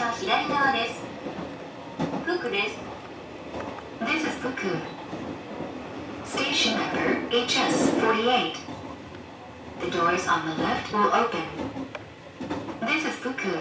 は左側です。福です。 This is Fuku. Station number HS48. The doors on the left will open. This is Fuku.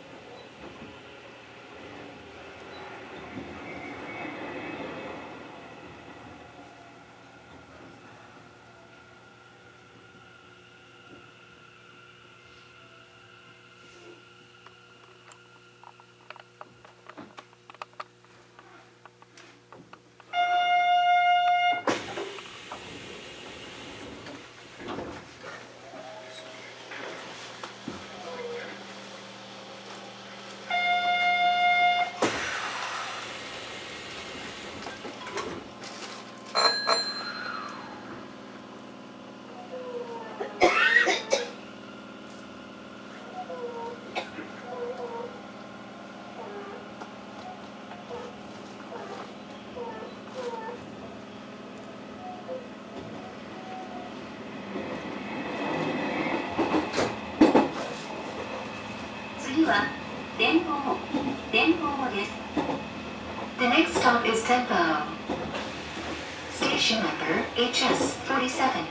次は電報です。 The next stop is Tempo. Station number HS47.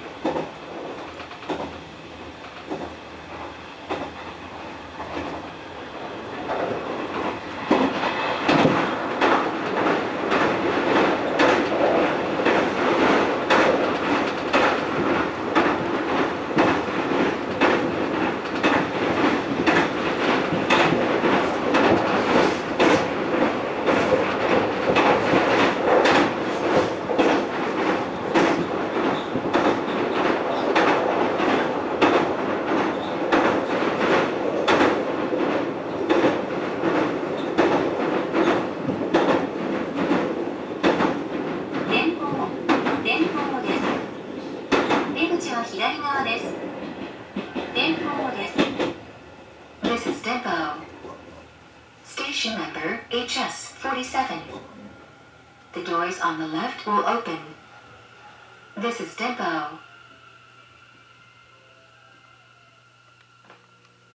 This is Depot. Station number HS47. The doors on the left will open. This is Depot.